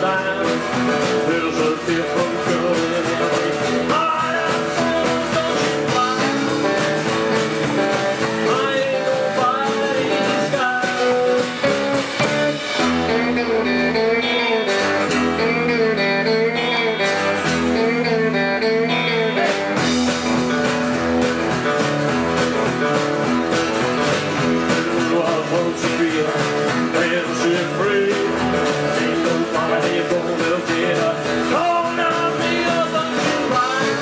time. There's a different girl in the I am someone, don't you mind? I ain't nobody's guy. I want to be dancing free. Ain't nobody gonna get up. Don't knock me up, don't you mind?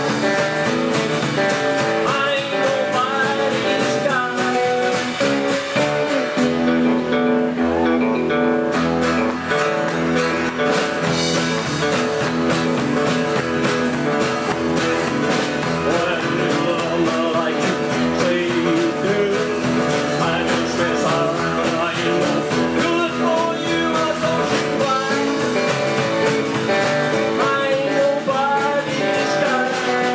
I ain't nobody's guy. What I do, like you say you do. I just mess around, I ain't no good for you, don't you mind? I ain't nobody's guy.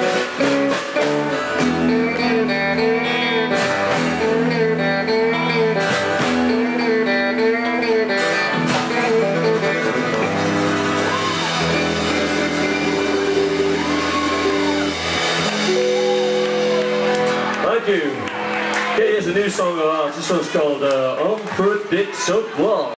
Thank you. Here's a new song of ours. This one's called Unpredictable.